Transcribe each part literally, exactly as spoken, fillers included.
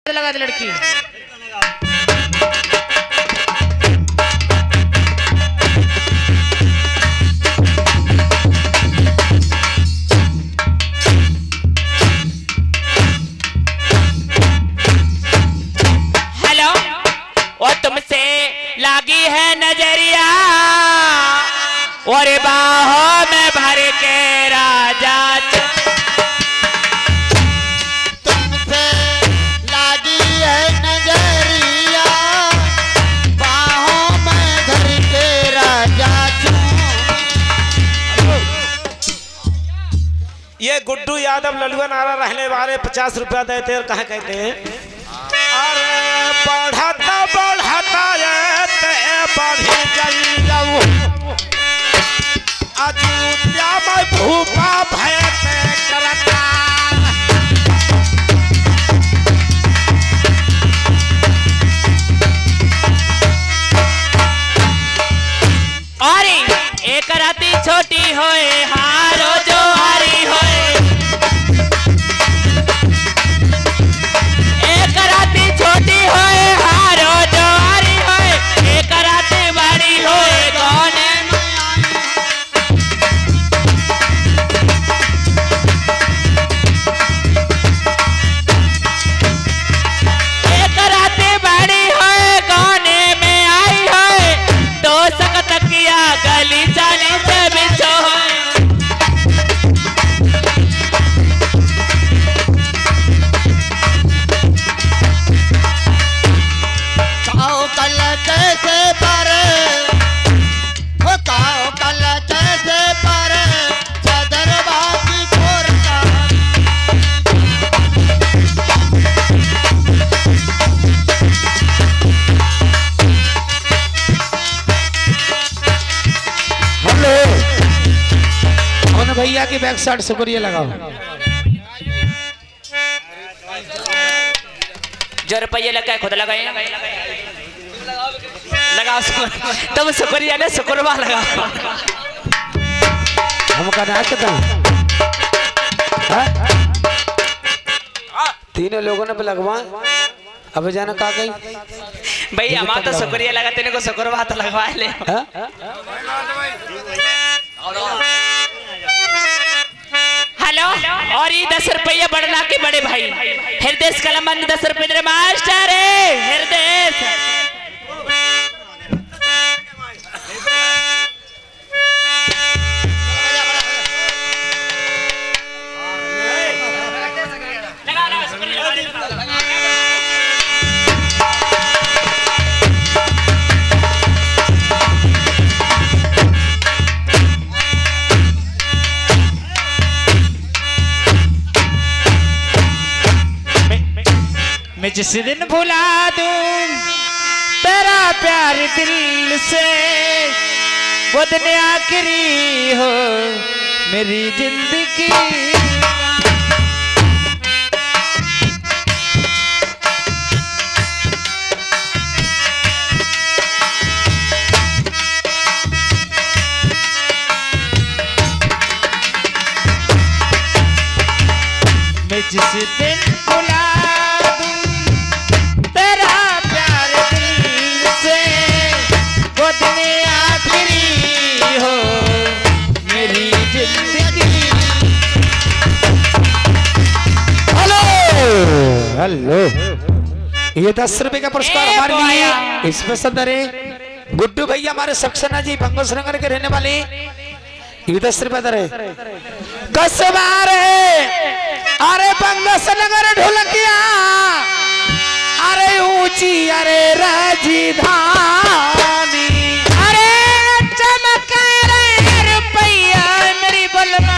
लगा दे लड़की। हेलो, वो तुमसे लागी है नजरिया और बाहों में भर के राजा। ये गुड्डू यादव ललुआ नारा रहने वाले पचास रुपया देते और कहा कहते हैं अरे बढ़ता बढ़ता बढ़ी जाऊ अयोध्या में भूपा भयते करता। अरे एक राती छोटी होए हारो जो हारी होए, एक राती छोटी होए हारो जो हारी होए, एक राती बड़ी होए गाने एक राती बड़ी होए गाने में आई होए, तो सकत किया गली चाली से बिछो है। काओ कल कैसे पर हो काओ कल कैसे पर चादर बाकी कोरता। हेलो, कौन भैया की बैक साइड शुक्रिया लगाओ। जो रुपये लगा खुद लगाए लगाओ, तुम शुक्रिया ने शुक्रवा लगाओ। हमका नाच था तीनों लोगों ने लगवा। अब जाना का गई भाई हमारा तो शुक्रिया लगा, तेरे को शुक्रवा तो लगवा ले। हेलो, और ये दस रुपया बढ़ला के बड़े भाई हृदय कलमबंद दस रुपये मास्टर है हृदय। मैं जिस दिन भुला दूं तेरा प्यार दिल से वो दिन आखिरी हो मेरी जिंदगी। मैं जिस दिन भुला हेलो, ये दस रुपए का पुरस्कार हमारे लिए स्पेशल दरे गुड्डू भैया हमारे सक्सेना जी बंगोस नगर के रहने वाले। ये दस रुपए दरे दस बार अरे बंगोस नगर ढोलकिया अरे ऊंची अरे राजधानी अरे चमका रे रुपया मेरी बलमा।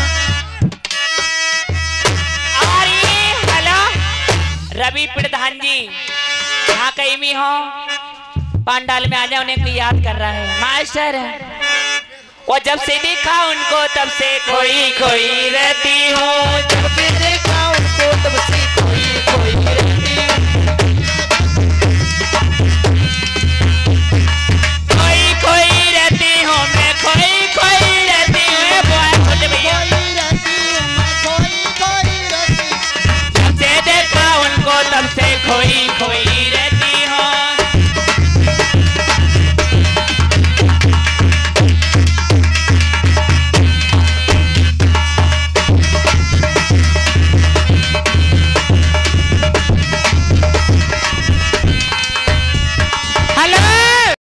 रवि प्रधान जी यहाँ कहीं भी हो पांडाल में आ जाए, उन्हें कोई याद कर रहा है मास्टर। वो जब से देखा उनको तब से खोई खोई रहती हूँ, जब से देखा उनको तब